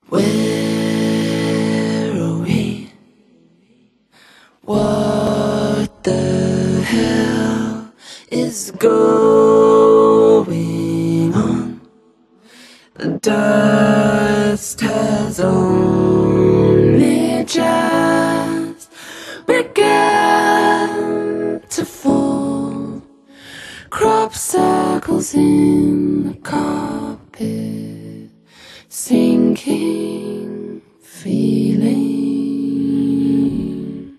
Where are we? What the hell is going on? The dust has only just begun to fall. Crop circles in the carpet, sinking feeling.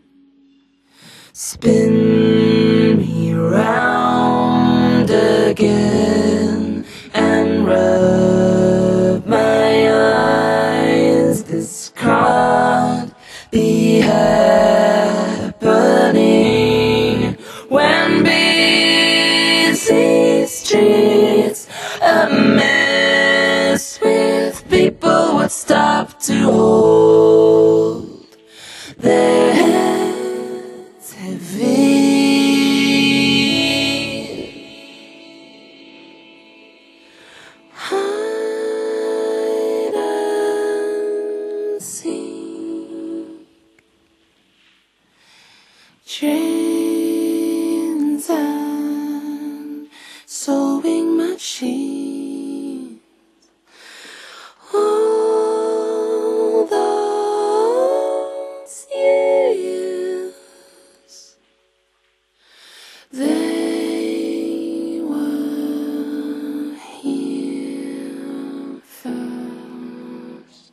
Spin me round again and rub my eyes. This can't be happening when busy streets a mess with people would stop to hold their heads heavy. Hide and seek, trains and sewing machines. All those years, they were here first.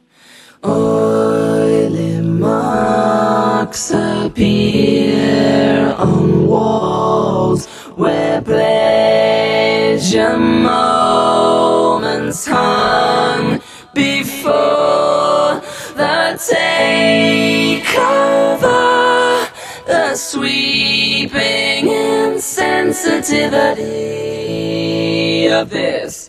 Oily marks appear on walls where pleasure moments hung before the takeover, the sweeping insensitivity of this